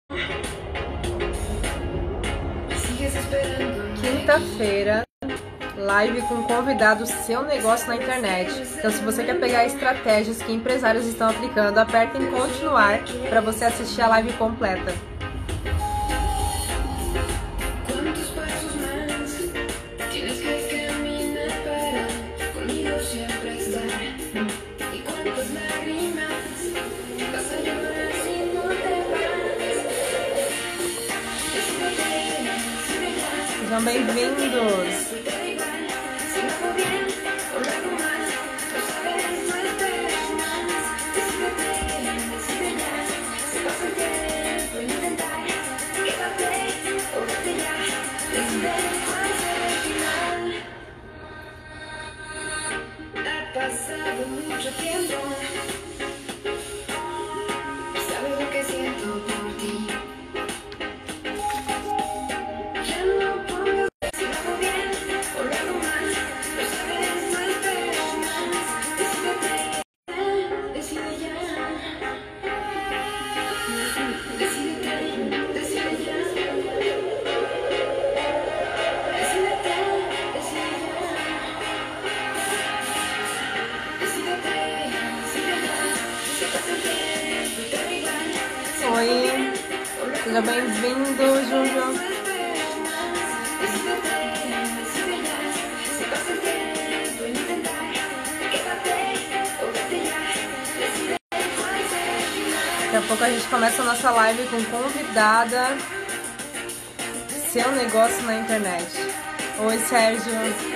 Quinta-feira, live com convidado Seu Negócio na Internet. Então, se você quer pegar estratégias que empresários estão aplicando, aperte em continuar para você assistir a live completa. Sejam bem-vindos! Oi, seja bem-vindo, Júlio. Daqui a pouco a gente começa a nossa live com convidada Seu Negócio na Internet. Oi, Sérgio.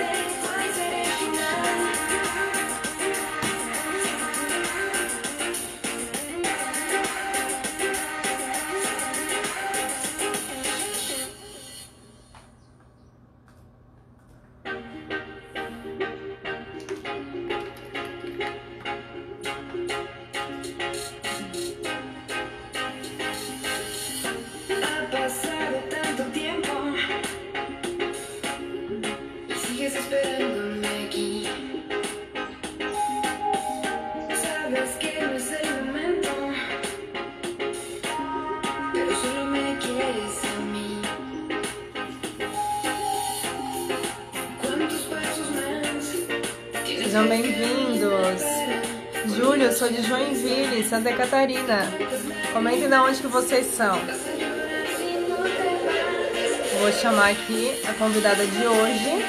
Sejam bem-vindos. Júlio, eu sou de Joinville, Santa Catarina. Comentem de onde que vocês são. Vou chamar aqui a convidada de hoje.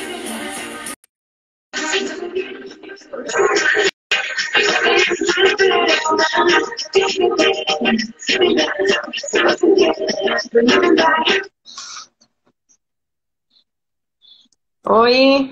Oi.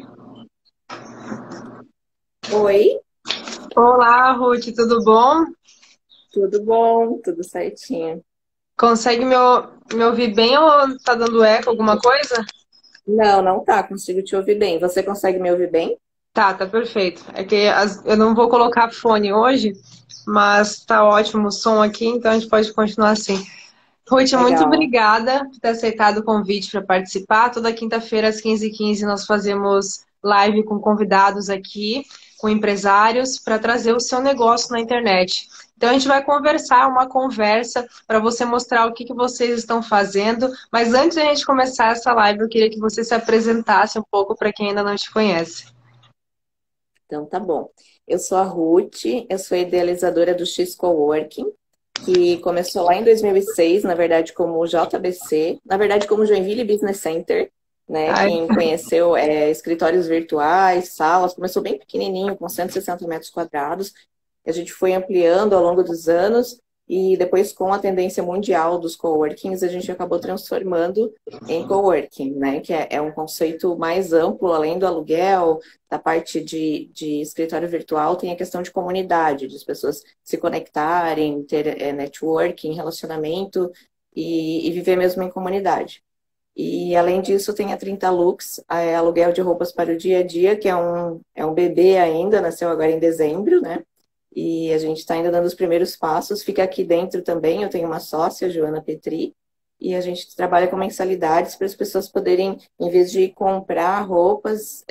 Oi. Olá, Ruth, tudo bom? Tudo bom, tudo certinho. Consegue me ouvir bem ou tá dando eco, alguma coisa? Não tá, consigo te ouvir bem. Você consegue me ouvir bem? Tá perfeito. É que eu não vou colocar fone hoje, mas tá ótimo o som aqui, então a gente pode continuar assim. Ruth, Legal. muito obrigada por ter aceitado o convite para participar. Toda quinta-feira às 15h15 nós fazemos live com convidados aqui, com empresários, para trazer o seu negócio na internet. Então a gente vai conversar, uma conversa para você mostrar o que vocês estão fazendo. Mas antes de a gente começar essa live, eu queria que você se apresentasse um pouco para quem ainda não te conhece. Então tá bom. Eu sou a Ruth, eu sou idealizadora do X Coworking, que começou lá em 2006, na verdade como JBC, na verdade como Joinville Business Center, né? Ai. Quem conheceu escritórios virtuais, salas, começou bem pequenininho, com 160 metros quadrados. A gente foi ampliando ao longo dos anos e depois com a tendência mundial dos coworkings, a gente acabou transformando em coworking, né? Que é um conceito mais amplo, além do aluguel, da parte de escritório virtual, tem a questão de comunidade, de as pessoas se conectarem, ter networking, relacionamento e viver mesmo em comunidade. E além disso tem a 30 Lux, aluguel de roupas para o dia a dia, que é um bebê ainda, nasceu agora em dezembro, né? E a gente está ainda dando os primeiros passos. Fica aqui dentro também, eu tenho uma sócia, Joana Petri, e a gente trabalha com mensalidades para as pessoas poderem, em vez de comprar roupas,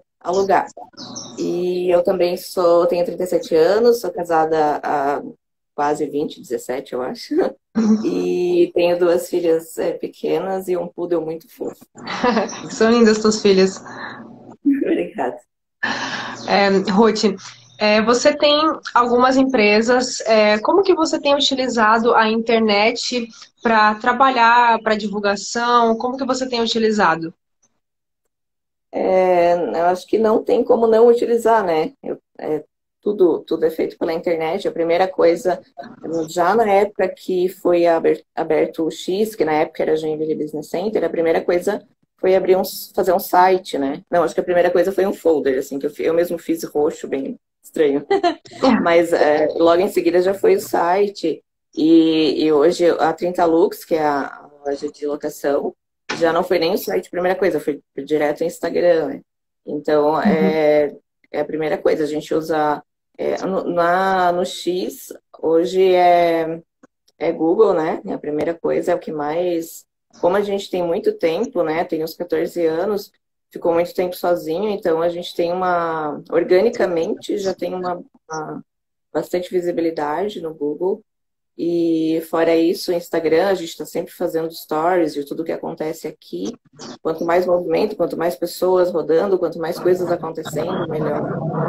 alugar. E eu também tenho 37 anos, sou casada há quase 20, 17, eu acho. E tenho duas filhas pequenas e um poodle muito fofo. São lindas suas filhas. Obrigada. Ruth, você tem algumas empresas, como que você tem utilizado a internet para trabalhar, para divulgação? Como que você tem utilizado? Eu acho que não tem como não utilizar, né? Tudo é feito pela internet. A primeira coisa, já na época que foi aberto o X, que na época era Joinville Business Center, a primeira coisa foi fazer um site, né? Não, acho que a primeira coisa foi um folder, assim, que eu mesmo fiz roxo, bem estranho. Mas logo em seguida já foi o site. E hoje a 30 Lux, que é a loja de locação, já não foi nem o site, a primeira coisa, foi direto no Instagram, né? Então, é a primeira coisa. A gente usa no X, hoje é Google, né? A primeira coisa é o que mais. Como a gente tem muito tempo, né? Tem uns 14 anos, ficou muito tempo sozinho, então a gente tem organicamente já tem bastante visibilidade no Google. E fora isso, o Instagram, a gente está sempre fazendo stories de tudo que acontece aqui. Quanto mais movimento, quanto mais pessoas rodando, quanto mais coisas acontecendo, melhor.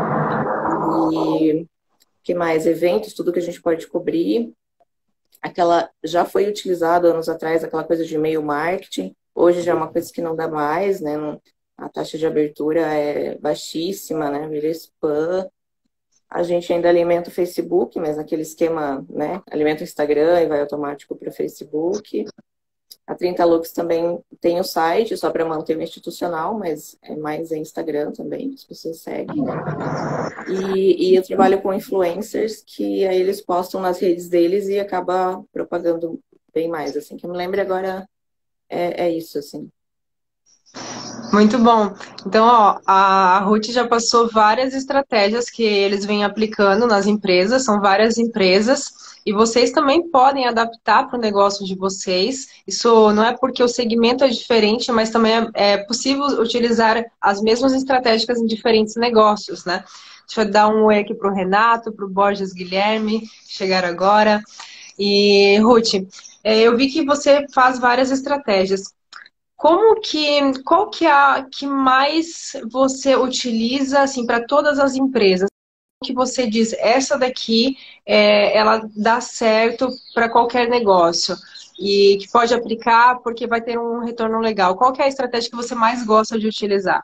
E que mais? Eventos, tudo que a gente pode cobrir. Já foi utilizado anos atrás aquela coisa de e-mail marketing. Hoje já é uma coisa que não dá mais, né? A taxa de abertura é baixíssima, né? Vira spam. A gente ainda alimenta o Facebook, mas naquele esquema, né? Alimenta o Instagram e vai automático para o Facebook. A 30 Lux também tem o site, só para manter o institucional, mas é mais em Instagram também, as pessoas seguem, né? E eu trabalho com influencers que aí eles postam nas redes deles e acaba propagando bem mais, assim. Que eu me lembro agora, é isso, assim. Muito bom. Então, ó, a Ruth já passou várias estratégias que eles vêm aplicando nas empresas, são várias empresas, e vocês também podem adaptar para o negócio de vocês. Isso não é porque o segmento é diferente, mas também é possível utilizar as mesmas estratégias em diferentes negócios, né? Deixa eu dar um oi aqui para o Renato, para o Borges Guilherme, que chegaram agora. E, Ruth, eu vi que você faz várias estratégias. Qual que é a que mais você utiliza assim para todas as empresas? Que você diz, essa daqui ela dá certo para qualquer negócio e que pode aplicar porque vai ter um retorno legal. Qual que é a estratégia que você mais gosta de utilizar?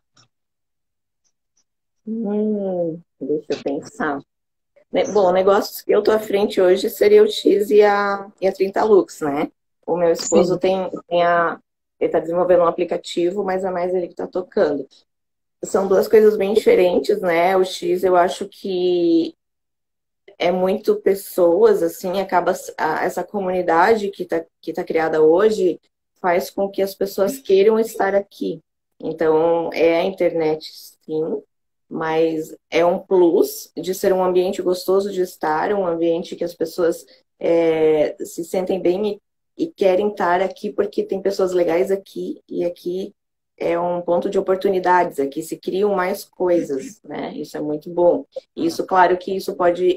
Deixa eu pensar. Bom, negócios que eu tô à frente hoje seria o X e a 30 Lux, né? O meu esposo Sim. ele está desenvolvendo um aplicativo, mas é mais ele que está tocando. São duas coisas bem diferentes, né? O X eu acho que é muito pessoas, assim, essa comunidade que tá criada hoje faz com que as pessoas queiram estar aqui. Então, é a internet, sim, mas é um plus de ser um ambiente gostoso de estar, um ambiente que as pessoas se sentem bem e querem estar aqui porque tem pessoas legais aqui e aqui é um ponto de oportunidades, aqui se criam mais coisas, né? Isso é muito bom. Isso, claro que isso pode,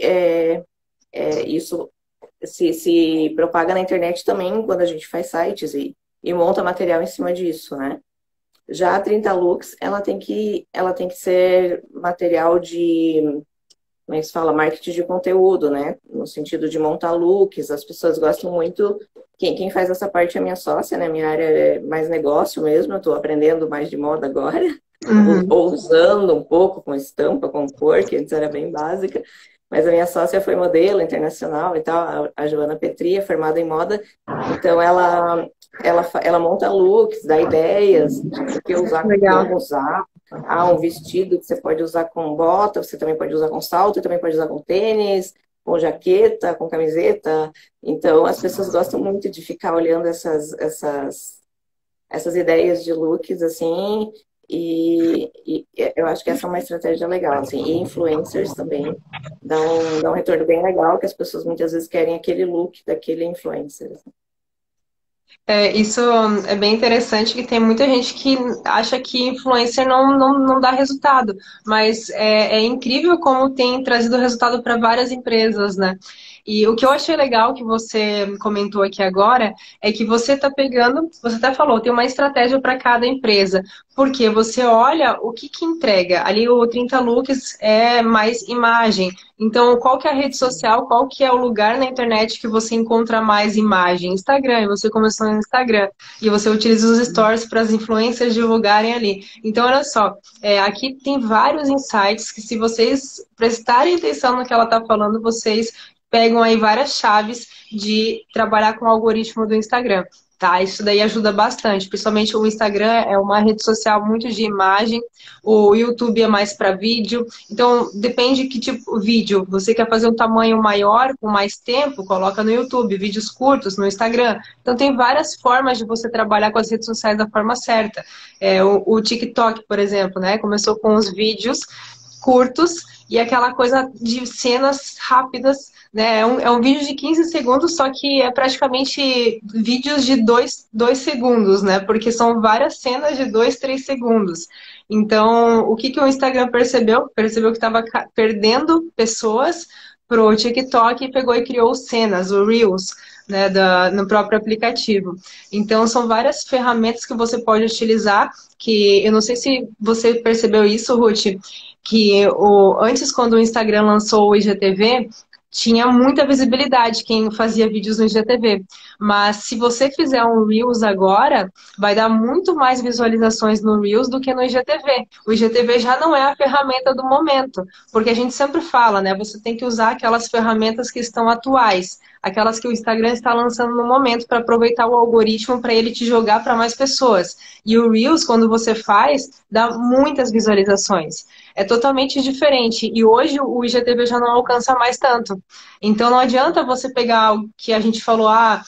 isso se propaga na internet também quando a gente faz sites e monta material em cima disso, né? Já a 30 Lux, ela tem que ser material como é que se fala? Marketing de conteúdo, né? No sentido de montar looks, as pessoas gostam muito. Quem faz essa parte é a minha sócia, né? Minha área é mais negócio mesmo, eu estou aprendendo mais de moda agora. Uhum. Ou usando um pouco com estampa, com cor, que antes era bem básica. Mas a minha sócia foi modelo internacional e tal, a Joana Petri, é formada em moda. Então, ela monta looks, dá ideias do que usar, Legal. como usar. Um vestido que você pode usar com bota, você também pode usar com salto, também pode usar com tênis, com jaqueta, com camiseta. Então, as pessoas gostam muito de ficar olhando essas ideias de looks, assim, e eu acho que essa é uma estratégia legal, assim, e influencers também dão um retorno bem legal, que as pessoas muitas vezes querem aquele look daquele influencer. Assim. Isso é bem interessante que tem muita gente que acha que influencer não dá resultado, mas é incrível como tem trazido resultado para várias empresas, né? E o que eu achei legal que você comentou aqui agora é que você está pegando, você até falou, tem uma estratégia para cada empresa, porque você olha o que que entrega. Ali o 30 looks é mais imagem. Então, qual que é a rede social, qual que é o lugar na internet que você encontra mais imagem? Instagram, e você começou no Instagram. E você utiliza os stories para as influencers divulgarem ali. Então, olha só, aqui tem vários insights que se vocês prestarem atenção no que ela está falando, vocês pegam aí várias chaves de trabalhar com o algoritmo do Instagram. Tá, isso daí ajuda bastante, principalmente o Instagram é uma rede social muito de imagem, o YouTube é mais para vídeo, então depende que tipo de vídeo. Você quer fazer um tamanho maior, com mais tempo, coloca no YouTube, vídeos curtos no Instagram. Então tem várias formas de você trabalhar com as redes sociais da forma certa. O TikTok, por exemplo, né? Começou com os vídeos curtos e aquela coisa de cenas rápidas, né? É um vídeo de 15 segundos, só que é praticamente vídeos de dois segundos, né? Porque são várias cenas de 2, 3 segundos. Então, o que que o Instagram percebeu? Percebeu que estava perdendo pessoas pro TikTok e pegou e criou cenas, o Reels, né, no próprio aplicativo. Então, são várias ferramentas que você pode utilizar, que eu não sei se você percebeu isso, Ruth, que antes, quando o Instagram lançou o IGTV, tinha muita visibilidade quem fazia vídeos no IGTV. Mas se você fizer um Reels agora, vai dar muito mais visualizações no Reels do que no IGTV. O IGTV já não é a ferramenta do momento, porque a gente sempre fala, né? Você tem que usar aquelas ferramentas que estão atuais, aquelas que o Instagram está lançando no momento para aproveitar o algoritmo para ele te jogar para mais pessoas. E o Reels, quando você faz, dá muitas visualizações. É totalmente diferente. E hoje o IGTV já não alcança mais tanto. Então não adianta você pegar o que a gente falou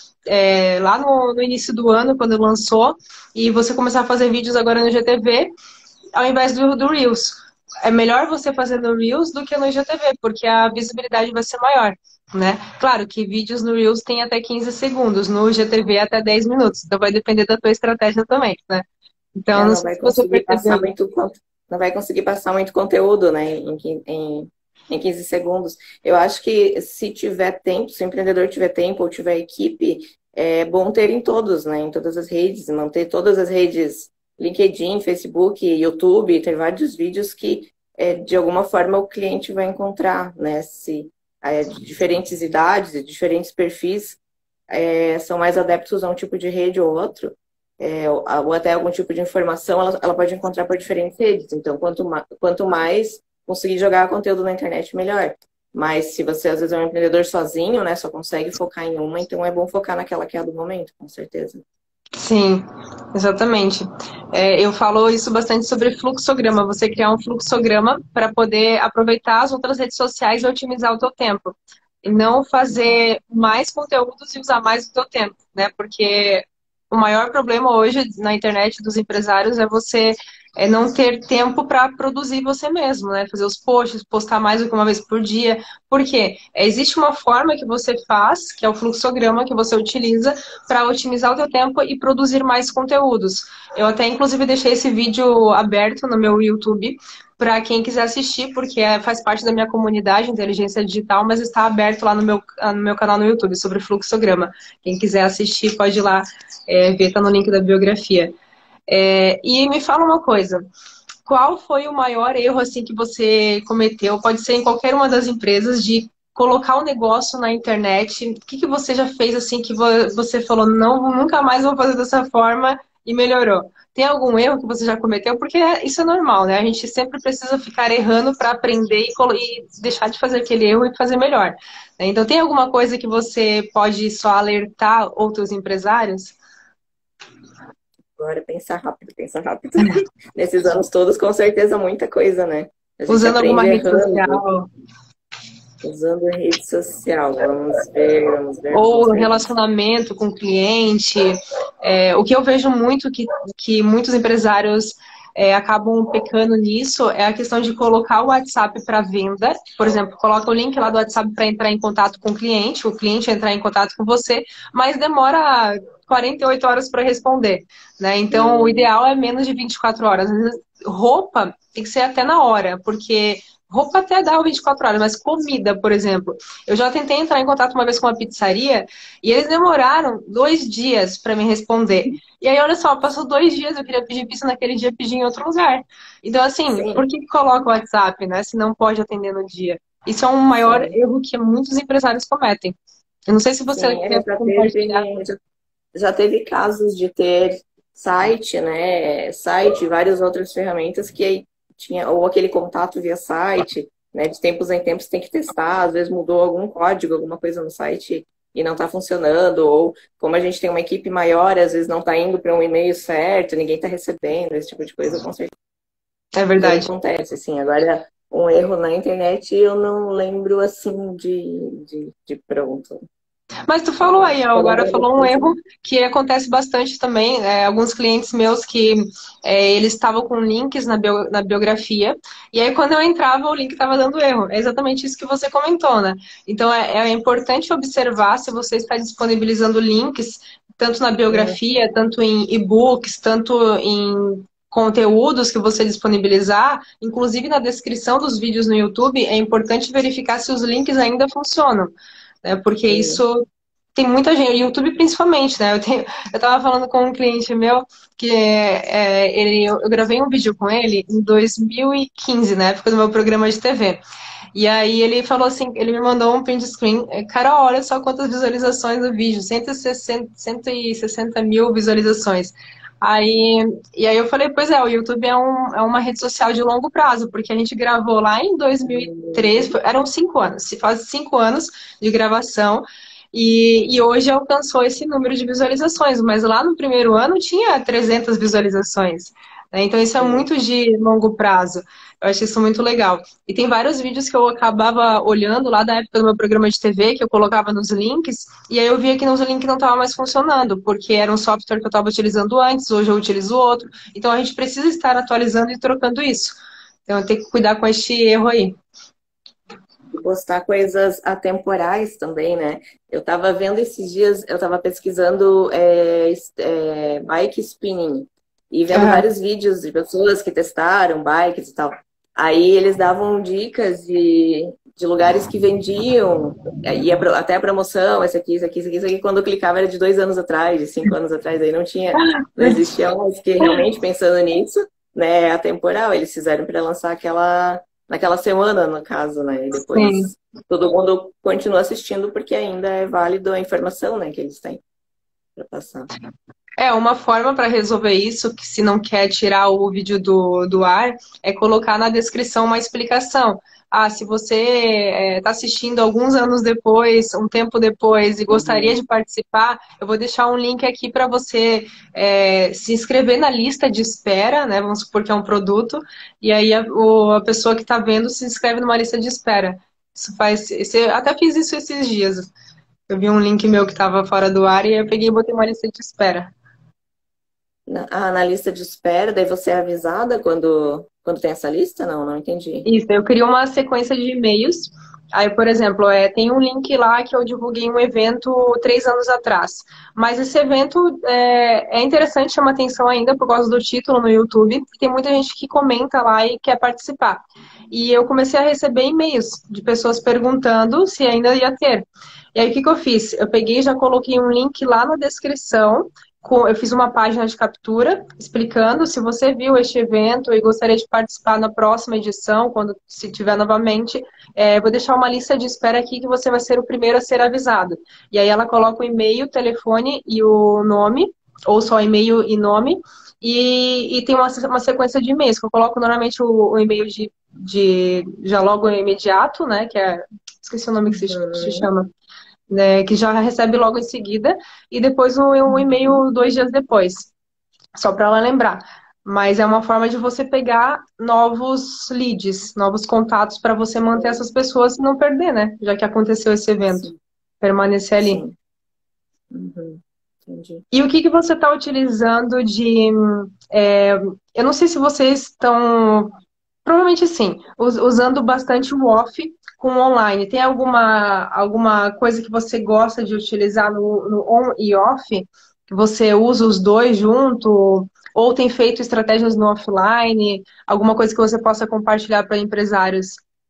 lá no início do ano, quando lançou, e você começar a fazer vídeos agora no IGTV, ao invés do Reels. É melhor você fazer no Reels do que no IGTV, porque a visibilidade vai ser maior. Né? Claro que vídeos no Reels tem até 15 segundos, no IGTV até 10 minutos. Então vai depender da tua estratégia também, né? Então, não Não sei vai se você conseguir passar percebeu. muito, não vai conseguir passar muito conteúdo, né, em 15 segundos. Eu acho que se tiver tempo, se o empreendedor tiver tempo ou tiver equipe, é bom ter em todos, né, em todas as redes, manter todas as redes, LinkedIn, Facebook, YouTube, tem vários vídeos que, de alguma forma, o cliente vai encontrar, né, se de diferentes idades, de diferentes perfis, são mais adeptos a um tipo de rede ou outro, ou até algum tipo de informação, ela pode encontrar por diferentes redes. Então, quanto mais conseguir jogar conteúdo na internet, melhor. Mas se você, às vezes, é um empreendedor sozinho, né, só consegue focar em uma, então é bom focar naquela que é a do momento, com certeza. Sim, exatamente. Eu falo isso bastante sobre fluxograma. Você criar um fluxograma para poder aproveitar as outras redes sociais e otimizar o teu tempo. E não fazer mais conteúdos e usar mais o teu tempo, né? Porque o maior problema hoje na internet dos empresários é você não ter tempo para produzir você mesmo, né? Fazer os posts, postar mais do que uma vez por dia. Por quê? Existe uma forma que você faz, que é o fluxograma que você utiliza para otimizar o teu tempo e produzir mais conteúdos. Eu até, inclusive, deixei esse vídeo aberto no meu YouTube para quem quiser assistir, porque faz parte da minha comunidade Inteligência Digital, mas está aberto lá no meu canal no YouTube sobre fluxograma. Quem quiser assistir pode ir lá ver, tá no link da biografia. E me fala uma coisa, qual foi o maior erro assim que você cometeu? Pode ser em qualquer uma das empresas de colocar um negócio na internet. O que que você já fez assim que você falou, não, nunca mais vou fazer dessa forma e melhorou? Tem algum erro que você já cometeu? Porque isso é normal, né? A gente sempre precisa ficar errando para aprender e deixar de fazer aquele erro e fazer melhor. Né? Então, tem alguma coisa que você pode só alertar outros empresários? Agora, pensar rápido, pensar rápido. Nesses anos todos, com certeza, muita coisa, né? A gente Usando alguma aprende rede errando, social? usando rede social. Vamos ver, vamos Ou ver. relacionamento com o cliente. O que eu vejo muito que muitos empresários acabam pecando nisso é a questão de colocar o WhatsApp para venda. Por exemplo, coloca o link lá do WhatsApp para entrar em contato com o cliente entrar em contato com você, mas demora 48 horas para responder. Né? Então, o ideal é menos de 24 horas. Às vezes, roupa tem que ser até na hora, porque Roupa até dá o 24 horas, mas comida, por exemplo. Eu já tentei entrar em contato uma vez com uma pizzaria e eles demoraram 2 dias para me responder. E aí, olha só, passou 2 dias, eu queria pedir pizza naquele dia, pedi em outro lugar. Então, assim, por Sim, que que coloca o WhatsApp, né? Se não pode atender no dia? Isso é um maior sim, erro que muitos empresários cometem. Eu não sei se você sim. quer compartilhar. Já teve casos de ter site, né? Site e várias outras ferramentas que aí tinha, ou aquele contato via site, né? De tempos em tempos tem que testar, às vezes mudou algum código, alguma coisa no site e não está funcionando, ou como a gente tem uma equipe maior, às vezes não está indo para um e-mail certo, ninguém está recebendo, esse tipo de coisa com certeza É verdade. acontece, assim. Agora, um erro na internet eu não lembro assim de pronto. Mas tu falou aí, ó, Foram agora várias falou um coisas. erro que acontece bastante também. Alguns clientes meus que eles estavam com links na biografia, e aí quando eu entrava, o link estava dando erro. É exatamente isso que você comentou, né? Então é importante observar se você está disponibilizando links, tanto na Hum, biografia, tanto em e-books, tanto em conteúdos que você disponibilizar, inclusive na descrição dos vídeos no YouTube, é importante verificar se os links ainda funcionam, né? Porque sim. isso tem muita gente, YouTube principalmente, né? Eu tava falando com um cliente meu que eu gravei um vídeo com ele em 2015, na época do meu programa de TV. E aí ele falou assim, ele me mandou um print screen, cara, olha só quantas visualizações do vídeo, 160 mil visualizações. Aí, e aí eu falei, pois é, o YouTube é uma rede social de longo prazo, porque a gente gravou lá em 2013, eram 5 anos, se faz 5 anos de gravação, e hoje alcançou esse número de visualizações, mas lá no primeiro ano tinha 300 visualizações, né? Então isso é Sim. muito de longo prazo. Eu acho isso muito legal. E tem vários vídeos que eu acabava olhando lá da época do meu programa de TV, que eu colocava nos links, e aí eu via que nos links não estava mais funcionando, porque era um software que eu estava utilizando antes, hoje eu utilizo outro. Então a gente precisa estar atualizando e trocando isso. Então eu tenho que cuidar com este erro aí. E postar coisas atemporais também, né? Eu estava vendo esses dias, eu estava pesquisando bike spinning e vendo Aham. vários vídeos de pessoas que testaram bikes e tal. Aí eles davam dicas de lugares que vendiam, até a promoção, esse aqui, esse aqui, esse aqui, esse aqui, quando eu clicava era de 2 anos atrás, de 5 anos atrás, aí não existia mais, que realmente pensando nisso, né, atemporal, eles fizeram para lançar naquela semana, no caso, né? E Sim. depois todo mundo continua assistindo porque ainda é válido a informação, né, que eles têm para passar. Uma forma para resolver isso, que se não quer tirar o vídeo do ar, é colocar na descrição uma explicação. Ah, se você está assistindo alguns anos depois, um tempo depois, e gostaria Uhum. de participar, eu vou deixar um link aqui para você se inscrever na lista de espera, né? Vamos supor que é um produto, e aí a pessoa que está vendo se inscreve numa lista de espera. Até fiz isso esses dias. Eu vi um link meu que estava fora do ar e eu peguei e botei uma lista de espera. Na lista de espera, daí você é avisada quando tem essa lista? Não, não entendi. Isso, eu crio uma sequência de e-mails. Aí, por exemplo, tem um link lá que eu divulguei um evento 3 anos atrás. Mas esse evento é interessante, chama atenção ainda por causa do título no YouTube. Tem muita gente que comenta lá e quer participar. E eu comecei a receber e-mails de pessoas perguntando se ainda ia ter. E aí, o que que eu fiz? Eu peguei e já coloquei um link lá na descrição. Eu fiz uma página de captura explicando se você viu este evento e gostaria de participar na próxima edição, quando se tiver novamente, vou deixar uma lista de espera aqui que você vai ser o primeiro a ser avisado. E aí ela coloca o e-mail, o telefone e o nome, ou só e-mail e nome, e tem uma sequência de e-mails, que eu coloco normalmente o e-mail já logo imediato, né? Esqueci o nome que se Uhum. chama, né, que já recebe logo em seguida, e depois um e-mail 2 dias depois, só para ela lembrar. Mas é uma forma de você pegar novos leads, novos contatos para você manter essas pessoas e não perder, né? Já que aconteceu esse evento, Sim, permanecer ali. sim. Uhum. Entendi. E o que que você está utilizando é, eu não sei se vocês estão. Provavelmente sim, usando bastante o off com o online. Tem alguma coisa que você gosta de utilizar no on e off? Que você usa os dois junto? Ou tem feito estratégias no offline? Alguma coisa que você possa compartilhar para empresários?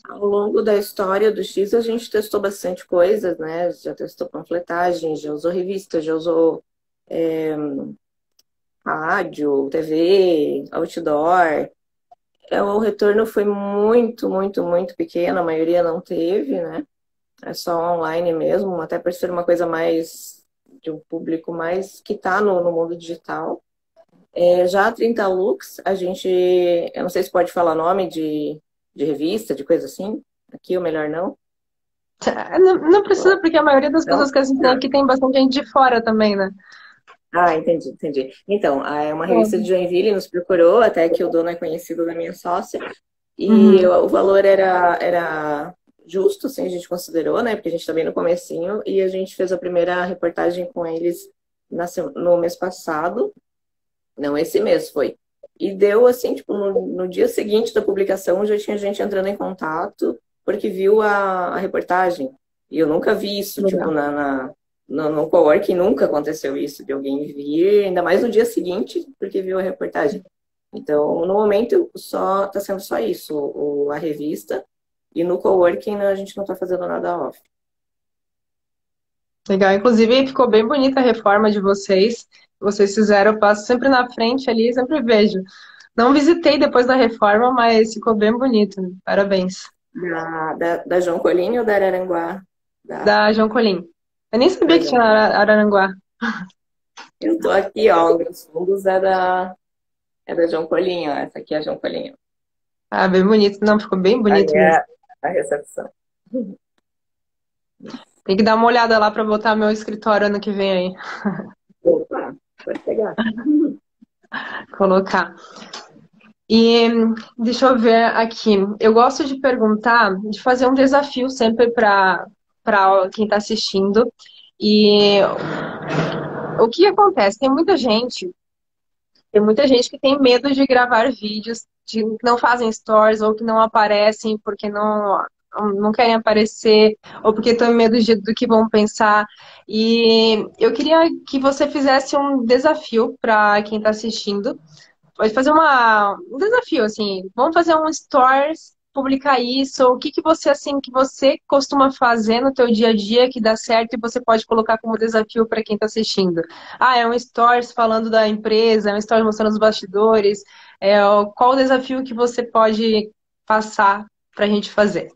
Ao longo da história do X, a gente testou bastante coisas, né? Já testou panfletagem, já usou revista, já usou é, rádio, TV, outdoor. O retorno foi muito, muito, muito pequeno, a maioria não teve, né? É só online mesmo, até por ser uma coisa mais de um público mais que está no mundo digital. Já a 30 Lux, a gente, eu não sei se pode falar nome de revista, de coisa assim, aqui ou melhor não. Não, não precisa, porque a maioria das Não? pessoas que a gente tem Tá. aqui tem bastante gente de fora também, né? Ah, entendi, entendi. Então, é uma revista de Uhum. Joinville nos procurou, até que o dono é conhecido da minha sócia, e o valor era justo, assim, a gente considerou, né? Porque a gente tá bem no comecinho, e a gente fez a primeira reportagem com eles no mês passado, não, esse mês foi. E deu, assim, tipo, no dia seguinte da publicação, já tinha gente entrando em contato, porque viu a reportagem. E eu nunca vi isso, tipo, Legal. no coworking nunca aconteceu isso, de alguém vir, ainda mais no dia seguinte, porque viu a reportagem. Então, no momento, só tá sendo só isso, a revista, e no coworking a gente não tá fazendo nada off. Legal. Inclusive, ficou bem bonita a reforma de vocês. Vocês fizeram, eu passo sempre na frente ali, sempre vejo. Não visitei depois da reforma, mas ficou bem bonito. Parabéns. Da João Colinho ou da Araranguá? Da, Da João Colim. Eu nem sabia da que João tinha Colinho. Araranguá. Eu tô aqui, ó, os fundos é da João Colinho, essa aqui é a João Colinho. Ah, bem bonito. Não, ficou bem Aí bonito mesmo. é a recepção. Tem que dar uma olhada lá para botar meu escritório ano que vem aí. Opa, pode pegar. Colocar. E deixa eu ver aqui. Eu gosto de perguntar, de fazer um desafio sempre para quem está assistindo. E o que acontece? Tem muita gente que tem medo de gravar vídeos, que não fazem stories ou que não aparecem porque não querem aparecer ou porque estão em medo do que vão pensar. E eu queria que você fizesse um desafio para quem está assistindo. Pode fazer um desafio, assim. Vamos fazer um stories, publicar isso. O que que você, assim, que você costuma fazer no teu dia a dia que dá certo e você pode colocar como desafio para quem está assistindo? Ah, é um stories falando da empresa, é um stories mostrando os bastidores. Qual o desafio que você pode passar para a gente fazer?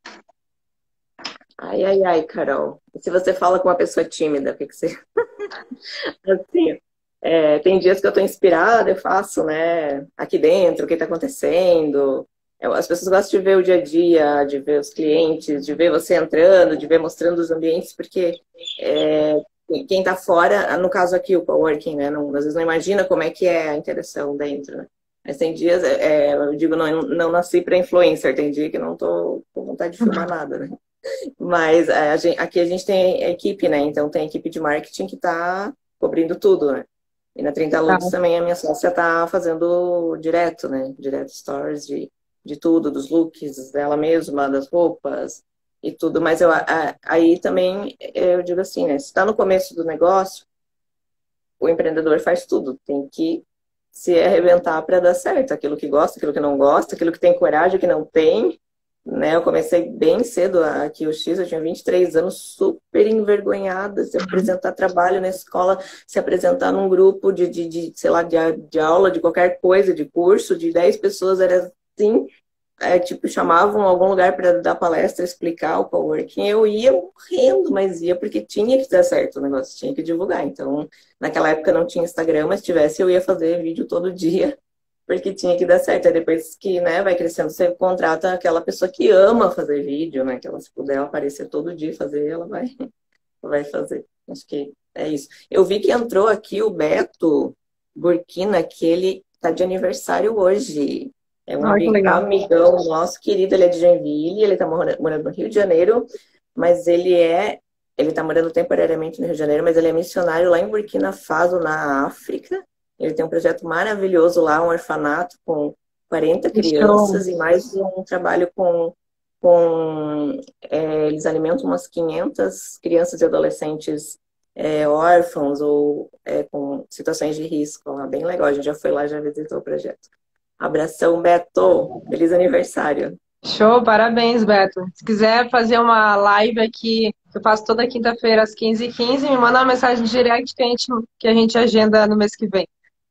Ai, ai, ai, Carol. E se você fala com uma pessoa tímida, o que que você... Assim, tem dias que eu tô inspirada, eu faço, né? Aqui dentro, o que tá acontecendo. As pessoas gostam de ver o dia a dia, de ver os clientes, de ver você entrando, de ver mostrando os ambientes, porque quem tá fora, no caso aqui, o coworking, né? Não, às vezes não imagina como é que é a interação dentro, né? Mas tem dias, eu digo, não nasci para influencer, tem dia que não tô com vontade de filmar nada, né? Mas aqui a gente tem equipe, né? Então tem equipe de marketing que está cobrindo tudo, né? E na 30 Tá. Looks também a minha sócia está fazendo direto, né? Direto stories de tudo, dos looks dela mesma, das roupas e tudo. Mas aí também eu digo assim, né? Se está no começo do negócio, o empreendedor faz tudo. Tem que se arrebentar para dar certo. Aquilo que gosta, aquilo que não gosta, aquilo que tem coragem, que não tem, né? Eu comecei bem cedo aqui o X, eu tinha 23 anos, super envergonhada, se apresentar trabalho na escola, se apresentar num grupo sei lá, de aula, de qualquer coisa, de curso, de 10 pessoas, era assim, tipo, chamavam algum lugar para dar palestra, explicar o coworking, eu ia morrendo, mas ia porque tinha que dar certo o negócio, tinha que divulgar. Então, naquela época não tinha Instagram, mas se tivesse, eu ia fazer vídeo todo dia porque tinha que dar certo. Aí depois que, né, vai crescendo, você contrata aquela pessoa que ama fazer vídeo, né? Que ela, se puder aparecer todo dia e fazer, ela vai fazer. Acho que é isso. Eu vi que entrou aqui o Beto Burkina, que ele tá de aniversário hoje. É um Olha que legal. amigão nosso, querido, ele é de Joinville, ele tá morando no Rio de Janeiro, mas ele tá morando temporariamente no Rio de Janeiro, mas ele é missionário lá em Burkina Faso, na África. Ele tem um projeto maravilhoso lá, um orfanato com 40 Que show. crianças e mais um trabalho eles alimentam umas 500 crianças e adolescentes órfãos ou com situações de risco. Lá, bem legal, a gente já foi lá, já visitou o projeto. Abração, Beto! Feliz aniversário! Show, parabéns, Beto. Se quiser fazer uma live aqui, eu faço toda quinta-feira às 15h15, me manda uma mensagem direct que a gente agenda no mês que vem.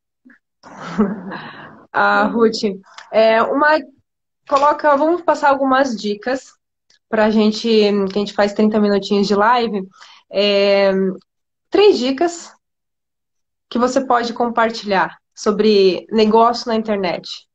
Ruth, uma, vamos passar algumas dicas para a gente, que a gente faz 30 minutinhos de live. É, 3 dicas que você pode compartilhar sobre negócio na internet.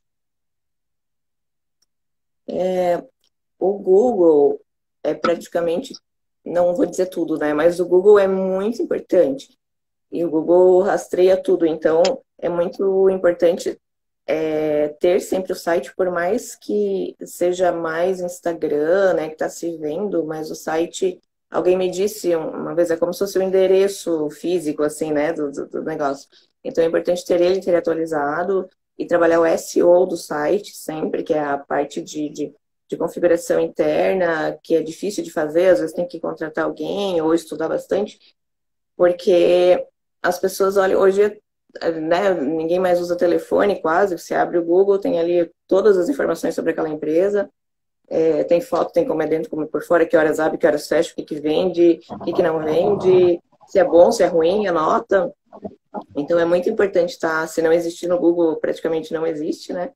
O Google é praticamente, não vou dizer tudo, né? Mas o Google é muito importante. E o Google rastreia tudo. Então, é muito importante ter sempre o site, por mais que seja mais Instagram, né, que está se vendo, mas o site, alguém me disse uma vez, é como se fosse o endereço físico, assim, né, do negócio. Então é importante ter ele, ter atualizado e trabalhar o SEO do site sempre, que é a parte de configuração interna, que é difícil de fazer, às vezes tem que contratar alguém ou estudar bastante, porque as pessoas olham, hoje, né, ninguém mais usa telefone quase, você abre o Google, tem ali todas as informações sobre aquela empresa, tem foto, tem como é dentro, como é por fora, que horas abre, que horas fecha, o que que vende, o que que não vende, se é bom, se é ruim, a nota. Então é muito importante estar, se não existir no Google, praticamente não existe, né?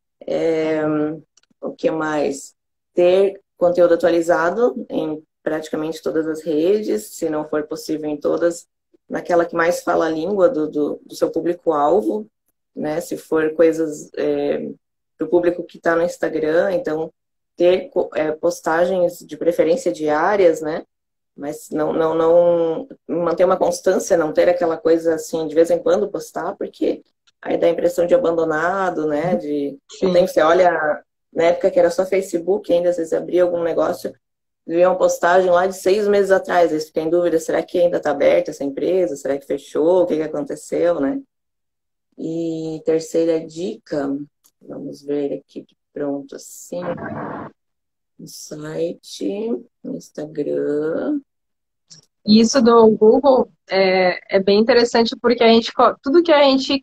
O que mais? Ter conteúdo atualizado em praticamente todas as redes, se não for possível em todas, naquela que mais fala a língua do seu público-alvo, né? Se for coisas para o público que está no Instagram, então ter postagens de preferência diárias, né? Mas não manter uma constância, não ter aquela coisa assim, de vez em quando postar, porque aí dá a impressão de abandonado, né? Não tem, Sim. você olha, na época que era só Facebook, ainda às vezes abria algum negócio, via uma postagem lá de 6 meses atrás, aí você fica em dúvida, será que ainda está aberta essa empresa? Será que fechou? O que que aconteceu, né? E terceira dica, vamos ver aqui pronto assim, no site, no Instagram. E isso do Google é bem interessante porque tudo que a gente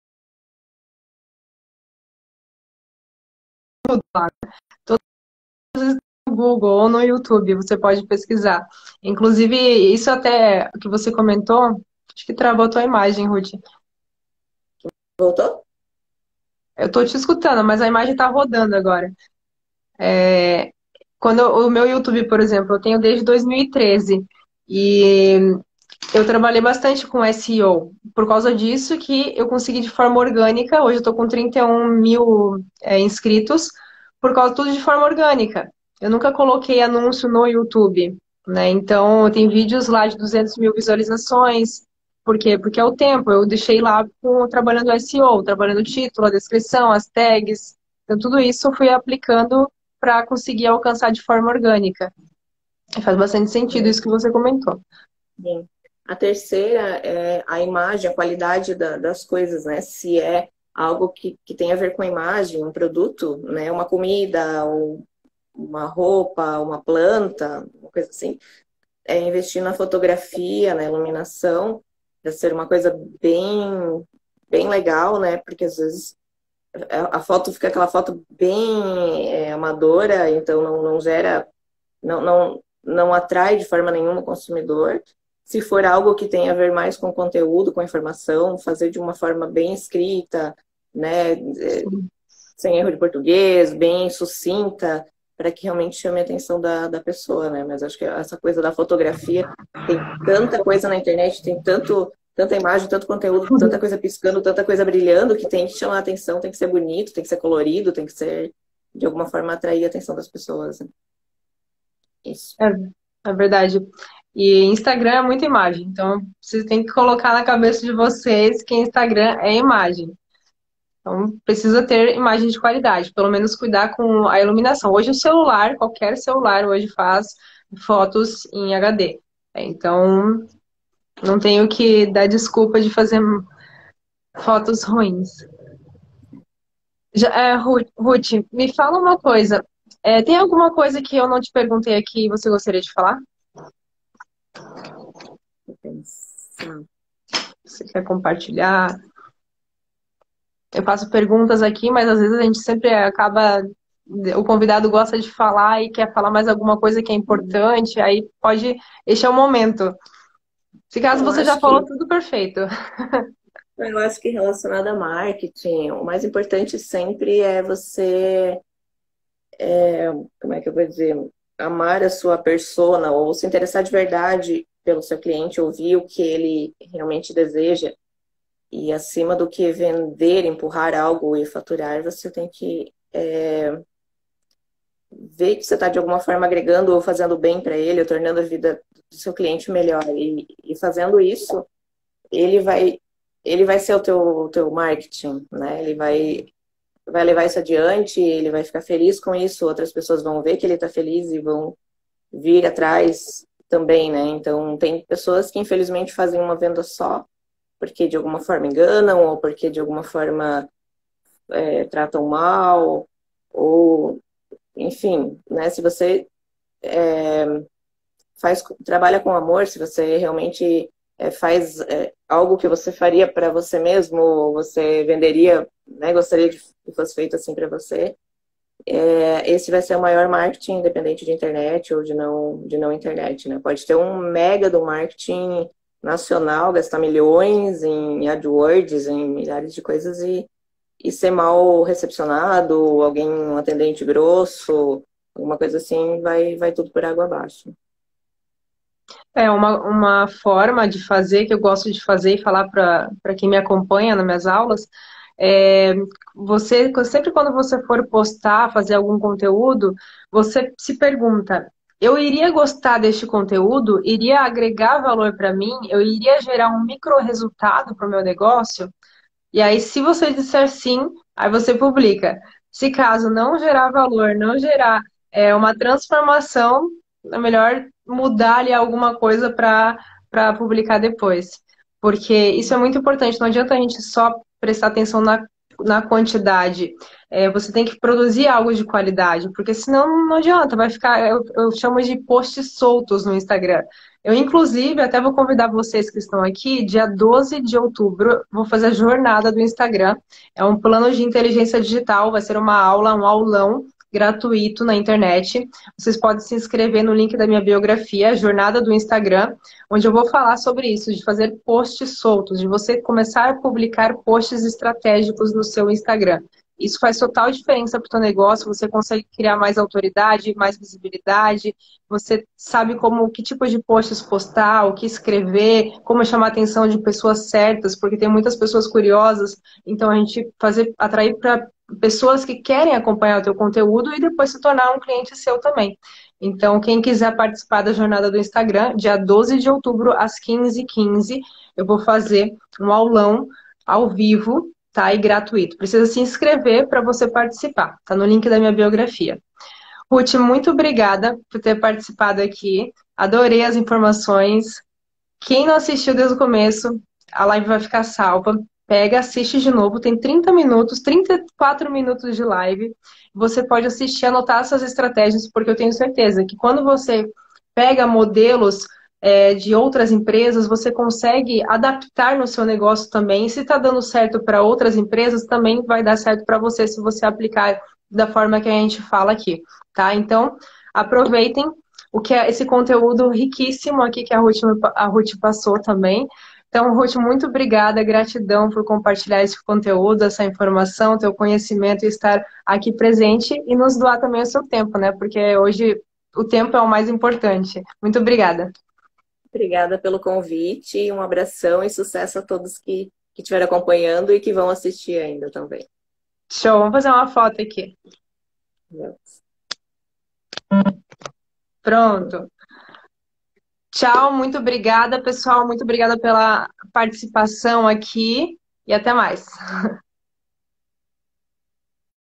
no Google ou no YouTube, você pode pesquisar. Inclusive, isso até que você comentou, acho que travou a tua imagem, Ruth. Voltou? Eu tô te escutando, mas a imagem tá rodando agora. O meu YouTube, por exemplo, eu tenho desde 2013 e eu trabalhei bastante com SEO. Por causa disso que eu consegui de forma orgânica, hoje eu tô com 31 mil inscritos, por causa tudo de forma orgânica. Eu nunca coloquei anúncio no YouTube, né? Então, tem vídeos lá de 200 mil visualizações. Por quê? Porque é o tempo. Eu deixei lá trabalhando SEO, trabalhando o título, a descrição, as tags. Então, tudo isso eu fui aplicando para conseguir alcançar de forma orgânica. E faz bastante sentido isso que você comentou. Sim. A terceira é a imagem, a qualidade das coisas, né? Se é algo que tem a ver com a imagem, um produto, né? Uma comida, ou uma roupa, uma planta, uma coisa assim. É investir na fotografia, na iluminação, para ser uma coisa bem legal, né? Porque às vezes a foto fica aquela foto bem amadora, então não gera, não atrai de forma nenhuma o consumidor. Se for algo que tem a ver mais com conteúdo, com informação, fazer de uma forma bem escrita, né, sem erro de português, bem sucinta, para que realmente chame a atenção da pessoa, né? Mas acho que essa coisa da fotografia, tem tanta coisa na internet, tem tanta imagem, tanto conteúdo, tanta coisa piscando, tanta coisa brilhando, que tem que chamar a atenção, tem que ser bonito, tem que ser colorido, tem que ser, de alguma forma, atrair a atenção das pessoas, né? Isso. É verdade. E Instagram é muita imagem. Então, vocês têm que colocar na cabeça de vocês que Instagram é imagem. Então, precisa ter imagem de qualidade. Pelo menos cuidar com a iluminação. Hoje o celular, qualquer celular hoje faz fotos em HD. Então, não tenho que dar desculpa de fazer fotos ruins. Ruth, me fala uma coisa. Tem alguma coisa que eu não te perguntei aqui e você gostaria de falar? Vou pensar. Você quer compartilhar? Eu faço perguntas aqui, mas às vezes a gente sempre acaba o convidado gosta de falar e quer falar mais alguma coisa que é importante, aí pode, este é o momento. Se caso Eu você já acho falou que tudo perfeito. eu acho que relacionado a marketing, o mais importante sempre é você, como é que eu vou dizer, amar a sua persona ou se interessar de verdade pelo seu cliente, ouvir o que ele realmente deseja. E acima do que vender, empurrar algo e faturar, você tem que ver que você está de alguma forma agregando ou fazendo bem para ele, ou tornando a vida do seu cliente melhor. E fazendo isso, ele vai, ele vai ser o teu marketing, né? Ele vai levar isso adiante, ele vai ficar feliz com isso, outras pessoas vão ver que ele está feliz e vão vir atrás também, né? Então, tem pessoas que infelizmente fazem uma venda só, porque de alguma forma enganam, ou porque de alguma forma tratam mal, ou enfim, né? Se você trabalha com amor, se você realmente faz algo que você faria para você mesmo, ou você venderia, né? Gostaria de que fosse feito assim para você. Esse vai ser o maior marketing, independente de internet ou de não internet, né? Pode ter um mega do marketing nacional, gastar milhões em AdWords, em milhares de coisas e ser mal recepcionado, alguém, um atendente grosso, alguma coisa assim, vai tudo por água abaixo. É uma forma de fazer que eu gosto de fazer e falar para quem me acompanha nas minhas aulas. É, você, sempre quando você for postar, fazer algum conteúdo, você se pergunta: eu iria gostar deste conteúdo? Iria agregar valor para mim? Eu iria gerar um micro resultado para o meu negócio? E aí, se você disser sim, aí você publica. Se caso não gerar valor, não gerar uma transformação, é melhor mudar ali alguma coisa para publicar depois. Porque isso é muito importante. Não adianta a gente só prestar atenção na quantidade. Você tem que produzir algo de qualidade, porque senão não adianta, vai ficar. Eu chamo de posts soltos no Instagram. Eu, inclusive, até vou convidar vocês que estão aqui, dia 12 de outubro, vou fazer a jornada do Instagram. É um plano de inteligência digital, vai ser uma aula, um aulão gratuito na internet. Vocês podem se inscrever no link da minha biografia, Jornada do Instagram, onde eu vou falar sobre isso, de fazer posts soltos, de você começar a publicar posts estratégicos no seu Instagram. Isso faz total diferença para o teu negócio, você consegue criar mais autoridade, mais visibilidade, você sabe como, que tipo de posts postar, o que escrever, como chamar a atenção de pessoas certas, porque tem muitas pessoas curiosas, então a gente atrair para pessoas que querem acompanhar o teu conteúdo e depois se tornar um cliente seu também. Então, quem quiser participar da jornada do Instagram, dia 12 de outubro, às 15h15, eu vou fazer um aulão ao vivo, tá? E gratuito. Precisa se inscrever para você participar. Tá no link da minha biografia. Ruth, muito obrigada por ter participado aqui. Adorei as informações. Quem não assistiu desde o começo, a live vai ficar salva. Pega, assiste de novo. Tem 30 minutos, 34 minutos de live. Você pode assistir, anotar essas estratégias, porque eu tenho certeza que quando você pega modelos de outras empresas, você consegue adaptar no seu negócio também. E se está dando certo para outras empresas, também vai dar certo para você se você aplicar da forma que a gente fala aqui, tá? Então, aproveitem o que é esse conteúdo riquíssimo aqui que a Ruth passou também. Então, Ruth, muito obrigada, gratidão por compartilhar esse conteúdo, essa informação, teu conhecimento e estar aqui presente e nos doar também o seu tempo, né? Porque hoje o tempo é o mais importante. Muito obrigada. Obrigada pelo convite, um abração e sucesso a todos que estiveram acompanhando e que vão assistir ainda também. Show, vamos fazer uma foto aqui. Pronto. Tchau, muito obrigada, pessoal. Muito obrigada pela participação aqui e até mais.